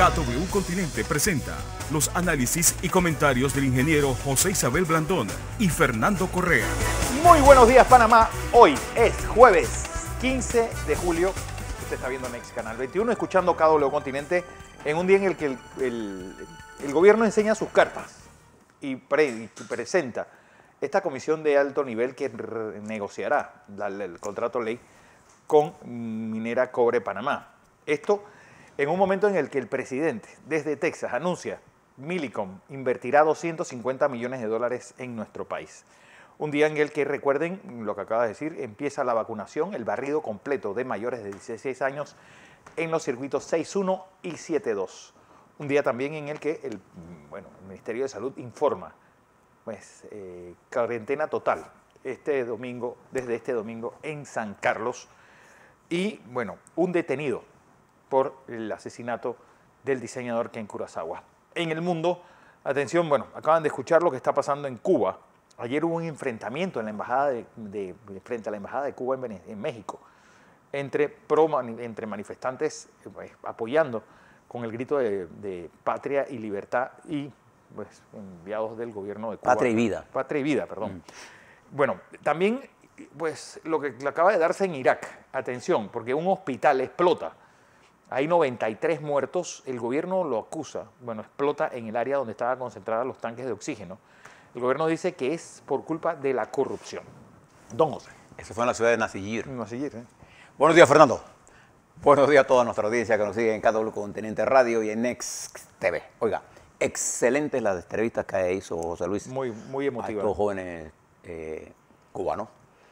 KW Continente presenta los análisis y comentarios del ingeniero José Isabel Blandón y Fernando Correa. Muy buenos días, Panamá. Hoy es jueves 15 de julio. Usted está viendo Next Canal 21, escuchando KW Continente en un día en el que el gobierno enseña sus cartas y presenta esta comisión de alto nivel que negociará el contrato ley con Minera Cobre Panamá. Esto en un momento en el que el presidente desde Texas anuncia Millicom invertirá $250 millones en nuestro país. Un día en el que, recuerden lo que acaba de decir, empieza la vacunación, el barrido completo de mayores de 16 años en los circuitos 6.1 y 7.2. Un día también en el que el Ministerio de Salud informa cuarentena total desde este domingo en San Carlos y un detenido por el asesinato del diseñador Ken Kurosawa. En el mundo, atención, acaban de escuchar lo que está pasando en Cuba. Ayer hubo un enfrentamiento en la embajada frente a la embajada de Cuba en México entre manifestantes apoyando con el grito de patria y libertad y enviados del gobierno de Cuba. Patria y vida. Patria y vida, perdón. También lo que acaba de darse en Irak. Atención, porque un hospital explota. Hay 93 muertos. El gobierno lo acusa. Explota en el área donde estaban concentrados los tanques de oxígeno. El gobierno dice que es por culpa de la corrupción. Don José. Eso fue en la ciudad de Nasillir. Nasillir, ¿eh? Buenos días, Fernando. Buenos días a toda nuestra audiencia que nos sigue en KW Continente Radio y en Next TV. Oiga, excelentes las entrevistas que hizo José Luis. Muy emotiva. A estos jóvenes cubanos,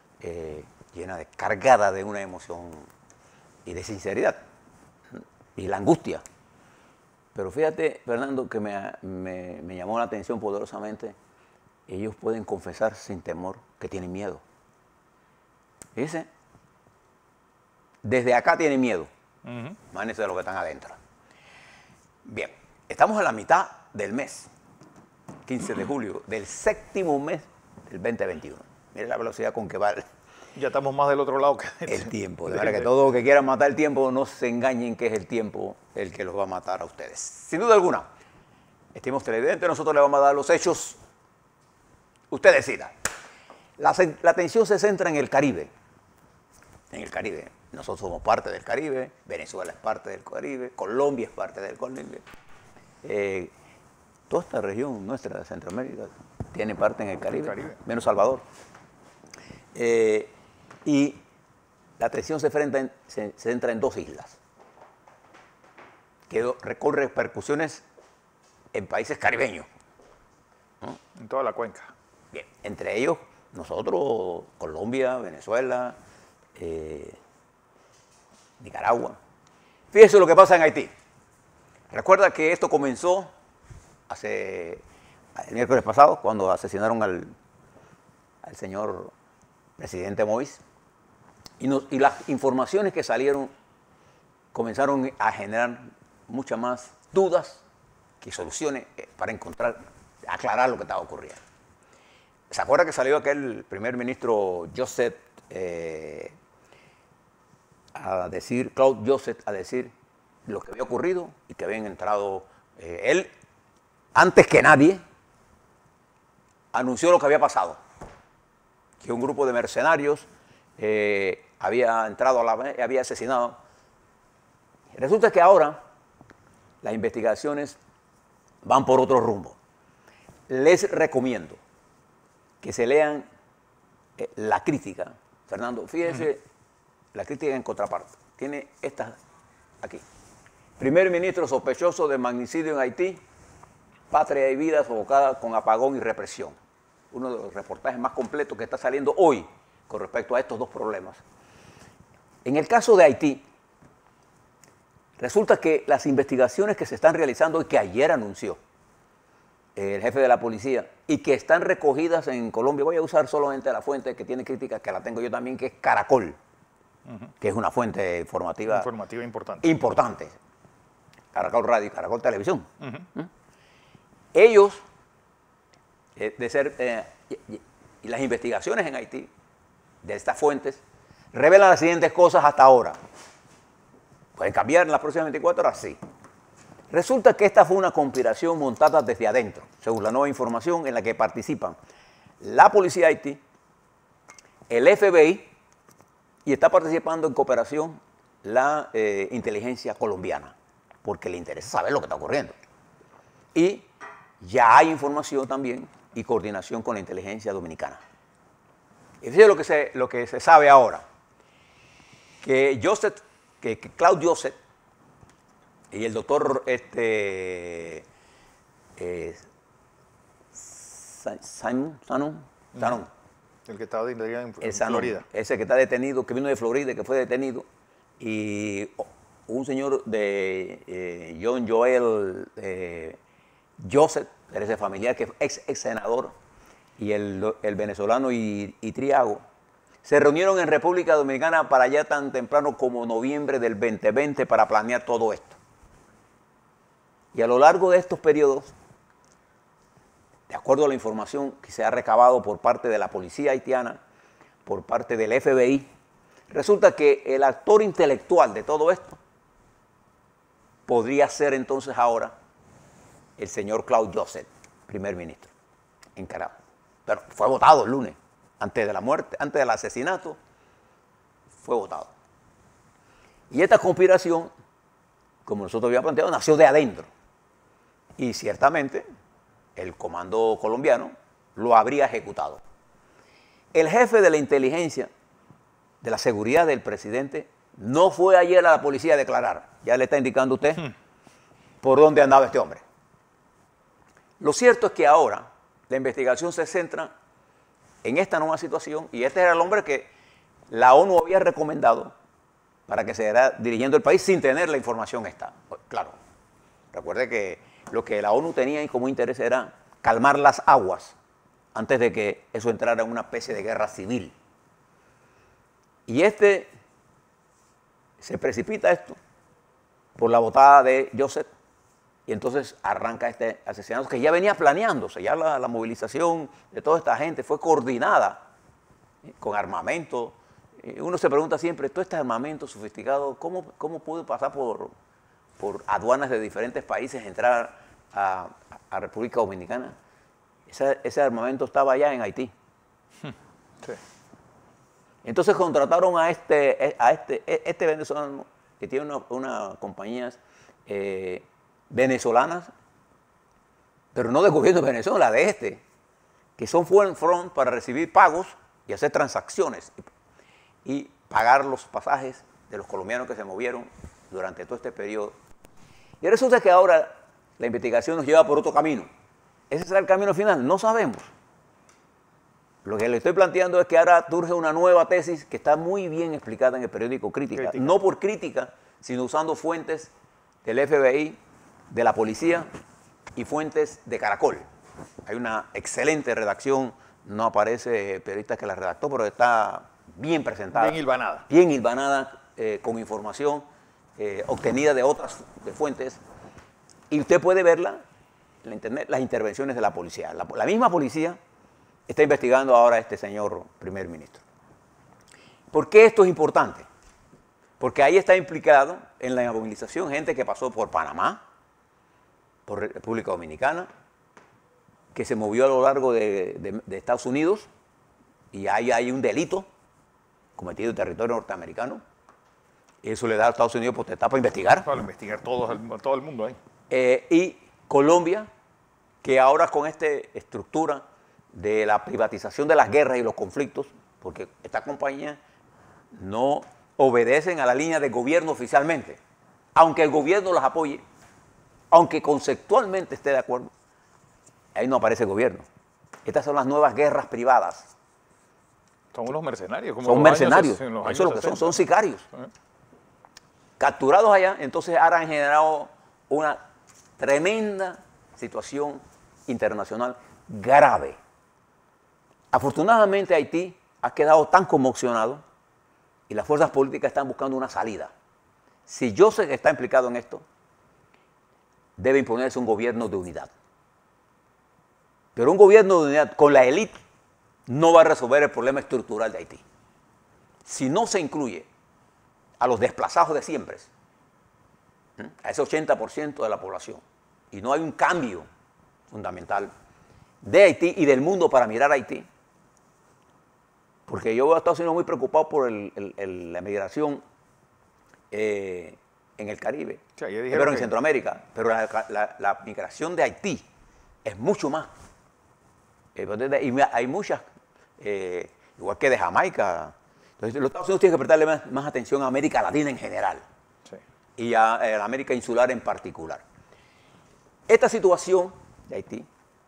cargada de una emoción y de sinceridad y la angustia. Pero fíjate, Fernando, que me llamó la atención poderosamente. Ellos pueden confesar sin temor que tienen miedo. Fíjense, desde acá tienen miedo. Imagínense de lo que están adentro. Bien, estamos en la mitad del mes, 15 de julio, del séptimo mes del 2021. Miren la velocidad con que va ya estamos más del otro lado que el tiempo. De manera que todos los que quieran matar el tiempo, no se engañen que es el tiempo el que los va a matar a ustedes. Sin duda alguna, estimados televidentes, nosotros le vamos a dar los hechos. Usted decida. La atención se centra en el Caribe. En el Caribe. Nosotros somos parte del Caribe, Venezuela es parte del Caribe, Colombia es parte del Caribe. Toda esta región nuestra de Centroamérica tiene parte en el Caribe. Menos Salvador. Y la atención se centra en dos islas, que recorre repercusiones en países caribeños, ¿no? En toda la cuenca. Bien, entre ellos nosotros, Colombia, Venezuela, Nicaragua. Fíjense lo que pasa en Haití. Recuerda que esto comenzó el miércoles pasado, cuando asesinaron al señor presidente Moïse, y las informaciones que salieron comenzaron a generar muchas más dudas que soluciones para aclarar lo que estaba ocurriendo. ¿Se acuerda que salió aquel primer ministro Claude Joseph, a decir lo que había ocurrido y que habían entrado? Él, antes que nadie, anunció lo que había pasado, que un grupo de mercenarios había entrado había asesinado. Resulta que ahora las investigaciones van por otro rumbo. Les recomiendo que se lean la crítica. Fernando, fíjense, la crítica en contraparte. Tiene estas aquí. Primer ministro sospechoso de magnicidio en Haití, patria y vida sofocada con apagón y represión. Uno de los reportajes más completos que está saliendo hoy con respecto a estos dos problemas. En el caso de Haití, resulta que las investigaciones que se están realizando y que ayer anunció el jefe de la policía y que están recogidas en Colombia, voy a usar solamente la fuente que tiene críticas, que la tengo yo también, que es Caracol, que es una fuente informativa importante. Caracol Radio y Caracol Televisión. Ellos, y las investigaciones en Haití, de estas fuentes, revelan las siguientes cosas hasta ahora. ¿Pueden cambiar en las próximas 24 horas? Sí. Resulta que esta fue una conspiración montada desde adentro, según la nueva información en la que participan la Policía de Haití, el FBI y está participando en cooperación la inteligencia colombiana, porque le interesa saber lo que está ocurriendo. Y ya hay información también y coordinación con la inteligencia dominicana. Y fíjense lo que se sabe ahora, que Claude Joseph y el doctor Shannon, El que estaba en Shannon, Florida. ese que está detenido, que vino de Florida, que fue detenido, y un señor de John Joel Joseph, era ese familiar que es ex senador, y el venezolano y Triago, se reunieron en República Dominicana para allá tan temprano como noviembre del 2020 para planear todo esto. Y a lo largo de estos periodos, de acuerdo a la información que se ha recabado por parte de la policía haitiana, por parte del FBI, resulta que el actor intelectual de todo esto podría ser entonces ahora el señor Claude Joseph, primer ministro, encargado. Pero fue votado el lunes, antes de la muerte, antes del asesinato, fue votado. Y esta conspiración, como nosotros habíamos planteado, nació de adentro. Y ciertamente el comando colombiano lo habría ejecutado. El jefe de la inteligencia, de la seguridad del presidente, no fue ayer a la policía a declarar. Ya le está indicando usted por dónde andaba este hombre. Lo cierto es que ahora la investigación se centra en esta nueva situación y este era el hombre que la ONU había recomendado para que se fuera dirigiendo el país sin tener la información esta. Claro, recuerde que lo que la ONU tenía como interés era calmar las aguas antes de que eso entrara en una especie de guerra civil. Y se precipita esto por la botada de Joseph y entonces arranca este asesinato que ya venía planeándose, ya la movilización de toda esta gente fue coordinada con armamento. Uno se pregunta siempre, todo este armamento sofisticado, ¿cómo pudo pasar por aduanas de diferentes países, entrar a República Dominicana? Ese armamento estaba allá en Haití. Sí. Entonces contrataron a este venezolano que tiene unas compañías venezolanas, pero no del gobierno de Venezuela, de que son full front para recibir pagos y hacer transacciones y pagar los pasajes de los colombianos que se movieron durante todo este periodo. Y resulta que ahora la investigación nos lleva por otro camino. ¿Ese será el camino final? No sabemos. Lo que le estoy planteando es que ahora surge una nueva tesis que está muy bien explicada en el periódico Crítica. No por crítica, sino usando fuentes del FBI, de la policía y fuentes de Caracol. Hay una excelente redacción, no aparece periodista que la redactó, pero está bien presentada. Bien hilvanada. Bien hilvanada, con información obtenida de otras fuentes. Y usted puede verla en la internet, las intervenciones de la policía. La misma policía está investigando ahora a este señor primer ministro. ¿Por qué esto es importante? Porque ahí está implicado en la movilización gente que pasó por Panamá, por República Dominicana, que se movió a lo largo de Estados Unidos y ahí hay un delito cometido en territorio norteamericano. Eso le da a Estados Unidos potestad para investigar. Para investigar todo el mundo ahí. Y Colombia, que ahora con esta estructura de la privatización de las guerras y los conflictos, porque estas compañías no obedecen a la línea de gobierno oficialmente, aunque el gobierno las apoye, aunque conceptualmente esté de acuerdo, ahí no aparece el gobierno. Estas son las nuevas guerras privadas. Son unos mercenarios. Como son mercenarios, en los eso es lo que son sicarios. Capturados allá, entonces ahora han generado una tremenda situación internacional grave. Afortunadamente Haití ha quedado tan conmocionado y las fuerzas políticas están buscando una salida. Si Joseph está implicado en esto, debe imponerse un gobierno de unidad. Pero un gobierno de unidad con la élite no va a resolver el problema estructural de Haití. Si no se incluye a los desplazados de siempre, a ese 80% de la población. Y no hay un cambio fundamental de Haití y del mundo para mirar a Haití. Porque yo veo a Estados Unidos muy preocupado por la migración en el Caribe, O sea, pero en Centroamérica. Pero la migración de Haití es mucho más. Y hay muchas, igual que de Jamaica. Entonces, los Estados Unidos tienen que prestarle más atención a América Latina en general. Sí. Y a la América insular en particular. Esta situación de Haití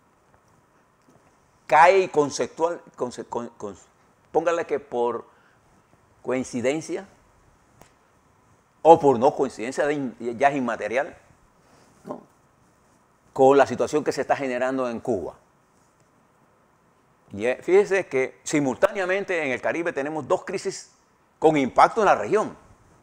cae conceptual, póngale que por coincidencia o por no coincidencia, ya es inmaterial, ¿no?, con la situación que se está generando en Cuba. Y fíjese que simultáneamente en el Caribe tenemos dos crisis con impacto en la región.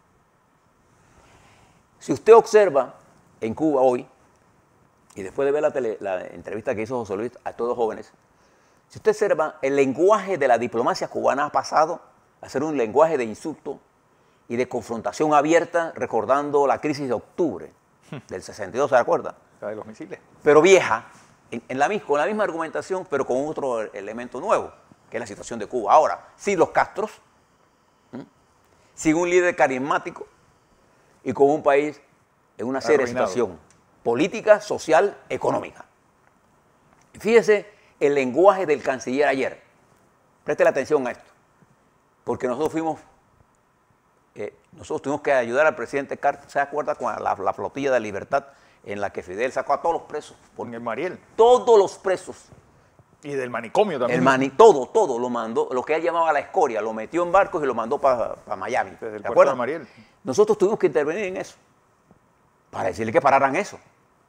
Si usted observa en Cuba hoy, y después de ver la entrevista que hizo José Luis a todos los jóvenes, si usted observa, el lenguaje de la diplomacia cubana ha pasado a ser un lenguaje de insulto y de confrontación abierta, recordando la crisis de octubre del 62, ¿se acuerda? La de los misiles. Pero vieja, con la misma argumentación, pero con otro elemento nuevo, que es la situación de Cuba. Ahora, sin los Castros, sin un líder carismático y con un país en una seria situación política, social, económica. Fíjese el lenguaje del canciller ayer. Preste la atención a esto, porque nosotros tuvimos que ayudar al presidente Carter, ¿se acuerda? Con la flotilla de libertad en la que Fidel sacó a todos los presos. Con el Mariel. Todos los presos. Y del manicomio también. Todo lo mandó, lo que él llamaba la escoria, lo metió en barcos y lo mandó para Miami. Desde el puerto de Mariel. Nosotros tuvimos que intervenir en eso, para decirle que pararan eso.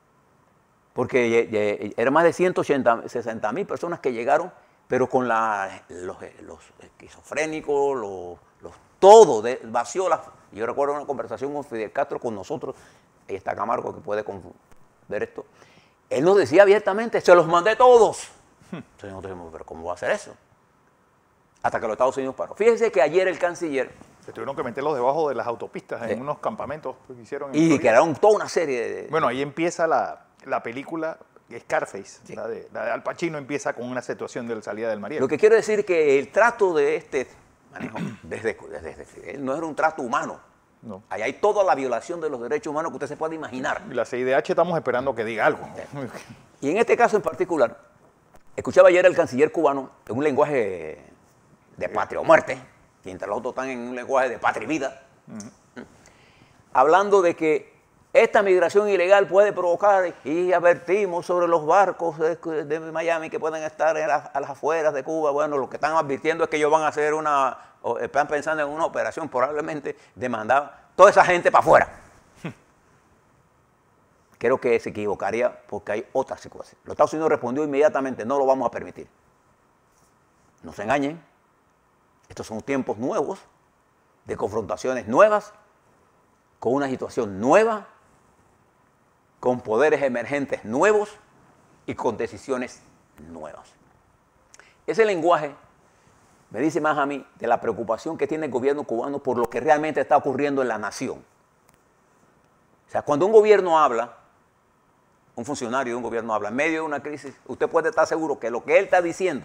Porque eran más de 160.000 personas que llegaron, pero con los esquizofrénicos, todo, vació la... Yo recuerdo una conversación con Fidel Castro, con nosotros, ahí está Camargo que puede ver esto. Él nos decía abiertamente, se los mandé todos. Entonces nosotros dijimos, pero ¿cómo va a hacer eso? Hasta que los Estados Unidos paró. Fíjense que ayer el canciller... Se tuvieron que meterlos debajo de las autopistas, en unos campamentos que hicieron. Y crearon toda una serie de... Bueno, ahí empieza la película Scarface, sí. la de Al Pacino empieza con una situación de la salida del Mariel. Lo que quiero decir es que el trato de este manejo desde Fidel no era un trato humano. No. Ahí hay toda la violación de los derechos humanos que usted se puede imaginar. Y la CIDH estamos esperando que diga algo. Y en este caso en particular, escuchaba ayer al canciller cubano en un lenguaje de patria o muerte, que entre los otros están en un lenguaje de patria y vida, hablando de que esta migración ilegal puede provocar, y advertimos sobre los barcos de Miami que pueden estar a las afueras de Cuba. Bueno, lo que están advirtiendo es que ellos van a hacer están pensando en una operación probablemente de mandar toda esa gente para afuera. Creo que se equivocaría porque hay otra situación. Los Estados Unidos respondió inmediatamente, no lo vamos a permitir. No se engañen, estos son tiempos nuevos, de confrontaciones nuevas, con una situación nueva, con poderes emergentes nuevos y con decisiones nuevas. Ese lenguaje me dice más a mí de la preocupación que tiene el gobierno cubano por lo que realmente está ocurriendo en la nación. O sea, cuando un gobierno habla, un funcionario de un gobierno habla en medio de una crisis, usted puede estar seguro que lo que él está diciendo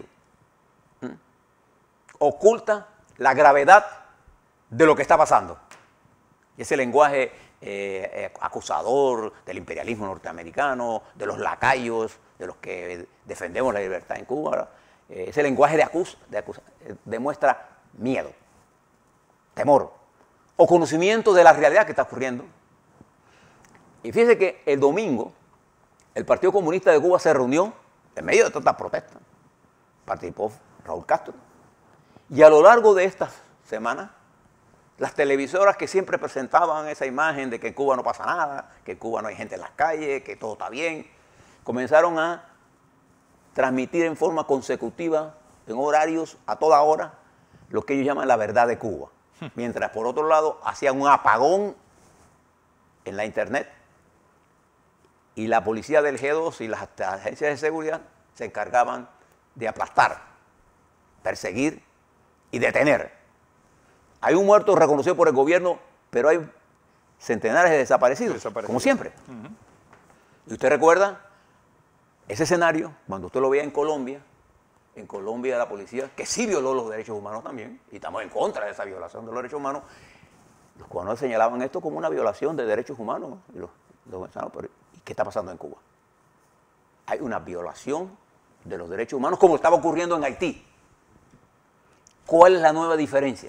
oculta la gravedad de lo que está pasando. Y ese lenguaje acusador del imperialismo norteamericano, de los lacayos, de los que defendemos la libertad en Cuba, ese lenguaje demuestra miedo, temor o conocimiento de la realidad que está ocurriendo. Y fíjese que el domingo el Partido Comunista de Cuba se reunió en medio de todas estas protestas. Participó Raúl Castro. Y a lo largo de estas semanas, las televisoras que siempre presentaban esa imagen de que en Cuba no pasa nada, que en Cuba no hay gente en las calles, que todo está bien, comenzaron a transmitir en forma consecutiva, en horarios, a toda hora, lo que ellos llaman la verdad de Cuba. Mientras, por otro lado, hacían un apagón en la internet y la policía del G2 y las agencias de seguridad se encargaban de aplastar, perseguir y detener. Hay un muerto reconocido por el gobierno, pero hay centenares de desaparecidos, como siempre. Y usted recuerda ese escenario, cuando usted lo veía en Colombia la policía, que sí violó los derechos humanos también, y estamos en contra de esa violación de los derechos humanos, los cubanos señalaban esto como una violación de derechos humanos. ¿Y qué está pasando en Cuba? Hay una violación de los derechos humanos como estaba ocurriendo en Haití. ¿Cuál es la nueva diferencia?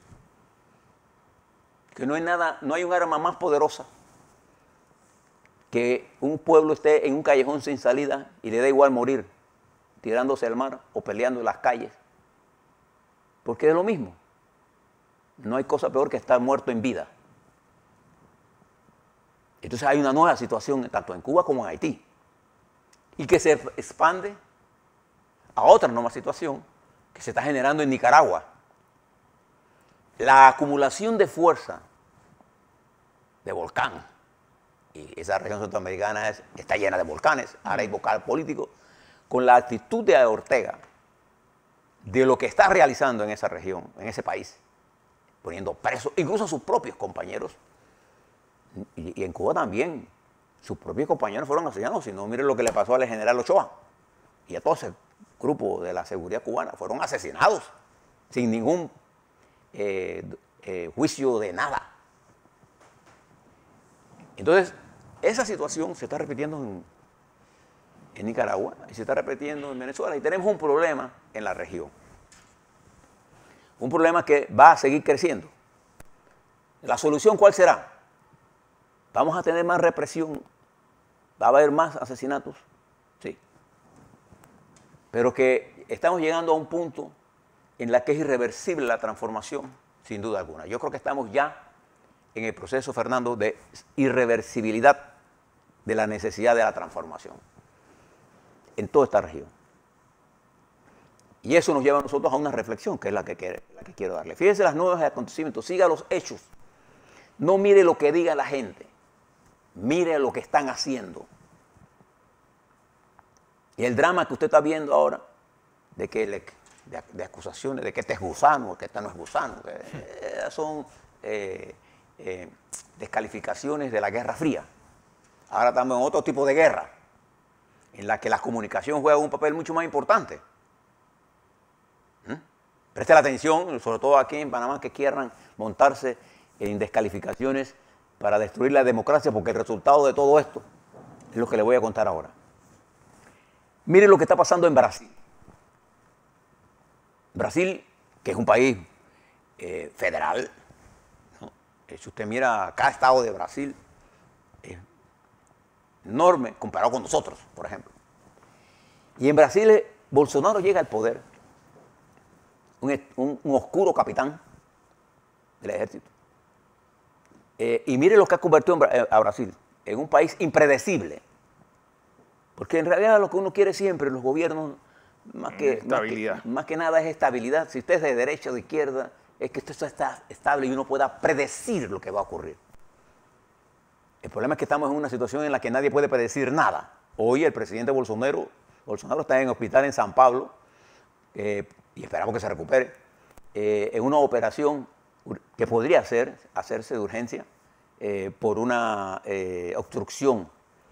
Que no hay un arma más poderosa que un pueblo esté en un callejón sin salida y le da igual morir tirándose al mar o peleando en las calles. Porque es lo mismo. No hay cosa peor que estar muerto en vida. Entonces hay una nueva situación tanto en Cuba como en Haití. Y que se expande a otra nueva situación que se está generando en Nicaragua. La acumulación de fuerza de volcán. Y esa región centroamericana está llena de volcanes. Ahora hay volcán político. Con la actitud de Ortega, de lo que está realizando en esa región, en ese país, poniendo presos, incluso a sus propios compañeros, y en Cuba también, sus propios compañeros fueron asesinados. Si no, miren lo que le pasó al general Ochoa y a todo ese grupo de la seguridad cubana, fueron asesinados sin ningún juicio de nada. Entonces, esa situación se está repitiendo en Nicaragua y se está repitiendo en Venezuela, y tenemos un problema en la región. Un problema que va a seguir creciendo. ¿La solución cuál será? ¿Vamos a tener más represión? ¿Va a haber más asesinatos? Sí. Pero que estamos llegando a un punto en la que es irreversible la transformación, sin duda alguna. Yo creo que estamos ya en el proceso, Fernando, de irreversibilidad de la necesidad de la transformación en toda esta región. Y eso nos lleva a nosotros a una reflexión, que es la que quiero darle. Fíjense los nuevos acontecimientos, siga los hechos. No mire lo que diga la gente, mire lo que están haciendo. Y el drama que usted está viendo ahora, de acusaciones de que este es gusano, que este no es gusano, que son descalificaciones de la Guerra Fría. Ahora estamos en otro tipo de guerra, en la que la comunicación juega un papel mucho más importante. Preste la atención, sobre todo aquí en Panamá, que quieran montarse en descalificaciones para destruir la democracia, porque el resultado de todo esto es lo que le voy a contar ahora. Miren lo que está pasando en Brasil. Brasil, que es un país federal, ¿no? Si usted mira cada estado de Brasil, es enorme comparado con nosotros, por ejemplo. Y en Brasil, Bolsonaro llega al poder, un oscuro capitán del ejército. Y mire lo que ha convertido a Brasil en un país impredecible. Porque en realidad lo que uno quiere siempre, los gobiernos, más que nada es estabilidad. Si usted es de derecha o de izquierda, es que usted está estable y uno pueda predecir lo que va a ocurrir. El problema es que estamos en una situación en la que nadie puede predecir nada. Hoy el presidente Bolsonaro está en el hospital en San Pablo, y esperamos que se recupere, en una operación que podría hacerse de urgencia por una obstrucción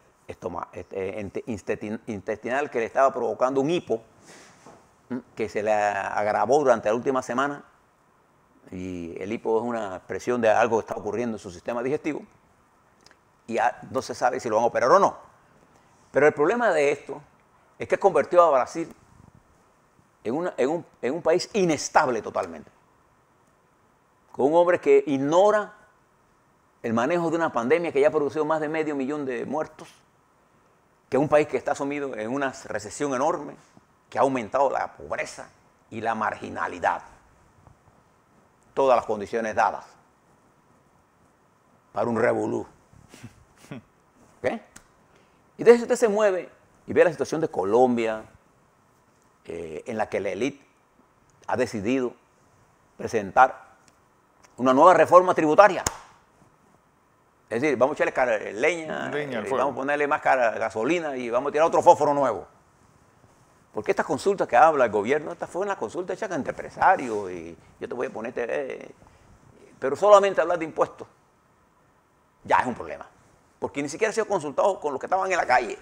intestinal que le estaba provocando un hipo que se le agravó durante la última semana, y el hipo es una expresión de algo que está ocurriendo en su sistema digestivo y no se sabe si lo van a operar o no. Pero el problema de esto es que convirtió a Brasil en un país inestable totalmente, con un hombre que ignora el manejo de una pandemia que ya ha producido más de 500.000 de muertos, que es un país que está sumido en una recesión enorme, que ha aumentado la pobreza y la marginalidad. Todas las condiciones dadas para un revolú. ¿Okay? Y entonces usted se mueve y ve la situación de Colombia, en la que la élite ha decidido presentar una nueva reforma tributaria. Es decir, vamos a echarle leña vamos a ponerle más gasolina y vamos a tirar otro fósforo nuevo. Porque estas consultas que habla el gobierno, estas fueron las consultas hechas entre empresarios, y yo te voy a poner, pero solamente hablar de impuestos. ya es un problema. Porque ni siquiera ha sido consultado con los que estaban en la calle.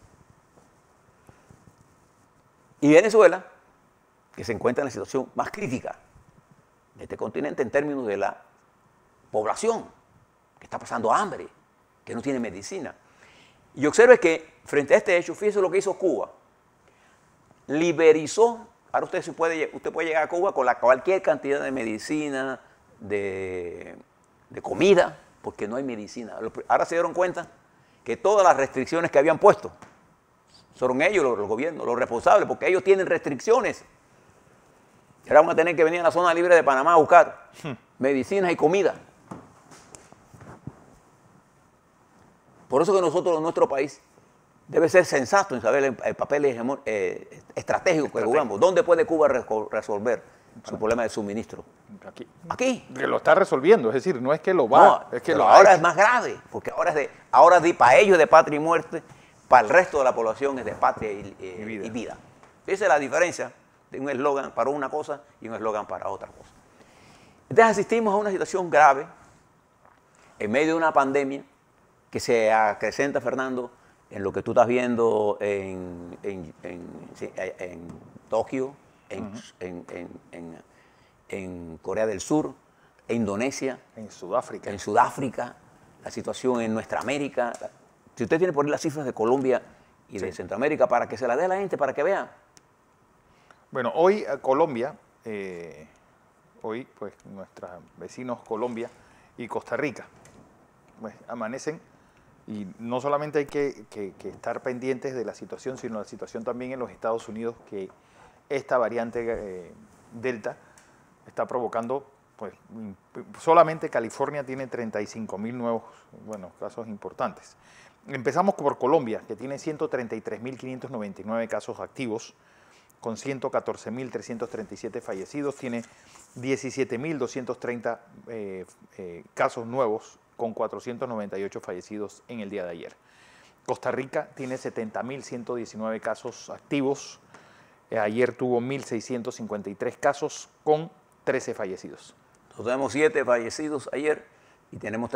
Y Venezuela, que se encuentra en la situación más crítica de este continente en términos de la población, que está pasando hambre, que no tiene medicina. Y observe que frente a este hecho, fíjese lo que hizo Cuba. Liberizó, ahora usted puede llegar a Cuba con cualquier cantidad de medicina, de comida, porque no hay medicina. Ahora se dieron cuenta que todas las restricciones que habían puesto, son ellos, los gobiernos, los responsables, porque ellos tienen restricciones. Ahora vamos a tener que venir a la zona libre de Panamá a buscar medicinas y comida. Por eso que nosotros en nuestro país debe ser sensato en saber el papel estratégico que jugamos. ¿Dónde puede Cuba resolver su problema de suministro? Aquí. Que lo está resolviendo, es decir, no es que lo va, no, es que pero lo ahora ha es más grave, porque ahora para ellos es de patria y muerte, para el resto de la población es de patria y vida. Esa es la diferencia de un eslogan para una cosa y un eslogan para otra cosa. Entonces asistimos a una situación grave en medio de una pandemia que se acrecenta, Fernando, en lo que tú estás viendo en Tokio, en Corea del Sur, en Indonesia, en Sudáfrica. En Sudáfrica, la situación en nuestra América. Si usted tiene por ahí las cifras de Colombia y de Centroamérica, para que se las dé a la gente, para que vean. Bueno, hoy Colombia, hoy pues nuestros vecinos Colombia y Costa Rica, pues amanecen, y no solamente hay que estar pendientes de la situación, sino la situación también en los Estados Unidos, que esta variante Delta está provocando, pues solamente California tiene 35,000 nuevos, casos importantes. Empezamos por Colombia, que tiene 133.599 casos activos, con 114.337 fallecidos, tiene 17.230 casos nuevos, con 498 fallecidos en el día de ayer. Costa Rica tiene 70.119 casos activos, ayer tuvo 1.653 casos, con 13 fallecidos. Nosotros tenemos 7 fallecidos ayer y tenemos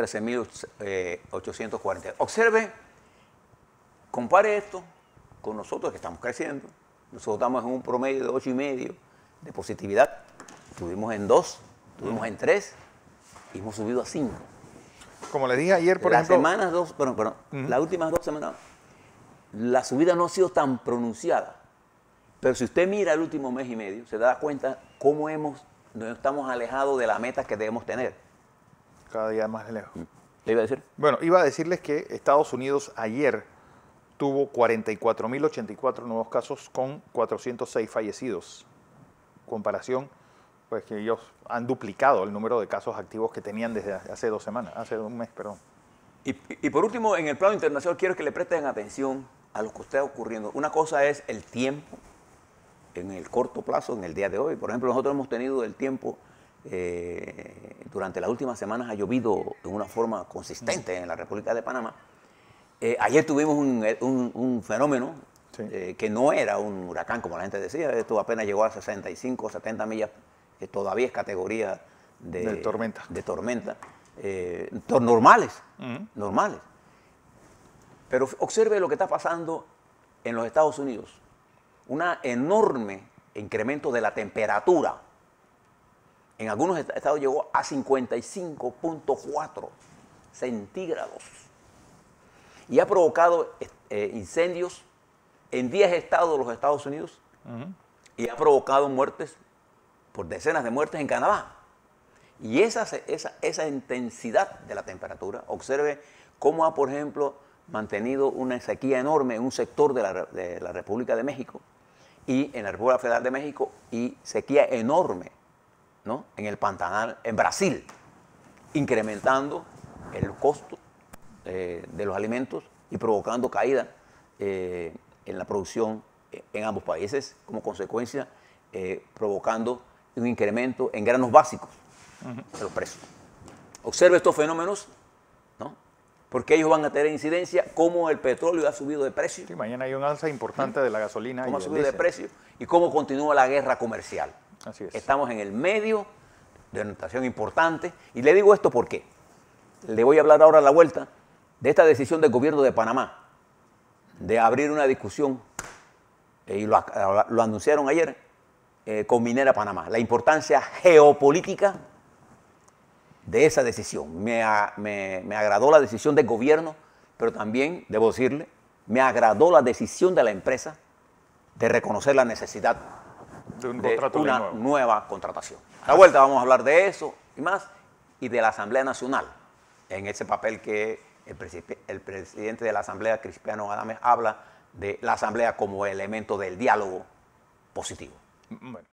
13.840. Observe, compare esto con nosotros que estamos creciendo. Nosotros estamos en un promedio de 8,5 de positividad. Estuvimos en 2, estuvimos en 3 y hemos subido a 5. Como les dije ayer, por ejemplo... Las últimas 2 semanas, la subida no ha sido tan pronunciada. Pero si usted mira el último mes y medio, se da cuenta cómo nos estamos alejados de la meta que debemos tener. Cada día más lejos. ¿Le iba a decir? Bueno, iba a decirles que Estados Unidos ayer tuvo 44.084 nuevos casos con 406 fallecidos. Comparación, pues que ellos han duplicado el número de casos activos que tenían desde hace un mes, perdón. Y por último, en el plano internacional, quiero que le presten atención a lo que está ocurriendo. Una cosa es el tiempo, en el corto plazo, en el día de hoy. Por ejemplo, nosotros hemos tenido el tiempo, durante las últimas semanas ha llovido de una forma consistente en la República de Panamá. Ayer tuvimos un fenómeno que no era un huracán, como la gente decía. Esto apenas llegó a 65, 70 millas, que todavía es categoría de tormenta. Normales, normales. Pero observe lo que está pasando en los Estados Unidos. Un enorme incremento de la temperatura. En algunos estados llegó a 55.4 centígrados. Y ha provocado incendios en 10 estados de los Estados Unidos y ha provocado muertes, por decenas de muertes en Canadá. Y esa intensidad de la temperatura, observe cómo ha, por ejemplo, mantenido una sequía enorme en un sector de la República de México y en la República Federal de México, y sequía enorme, ¿no?, en el Pantanal, en Brasil, incrementando el costo de los alimentos y provocando caída en la producción en ambos países, como consecuencia provocando un incremento en granos básicos de los precios. Observe estos fenómenos, ¿no?, porque ellos van a tener incidencia, cómo el petróleo ha subido de precio. Sí, mañana hay un alza importante de la gasolina. Cómo ha subido de precio y cómo continúa la guerra comercial. Así es. Estamos en el medio de una situación importante, y le digo esto porque le voy a hablar ahora a la vuelta de esta decisión del gobierno de Panamá de abrir una discusión, y lo anunciaron ayer, con Minera Panamá. La importancia geopolítica de esa decisión. Me agradó la decisión del gobierno, pero también, debo decirle, me agradó la decisión de la empresa de reconocer la necesidad de una nueva contratación. A la vuelta vamos a hablar de eso y más, y de la Asamblea Nacional, en ese papel que el presidente de la Asamblea, Cristiano Adames, habla de la Asamblea como elemento del diálogo positivo. Bueno.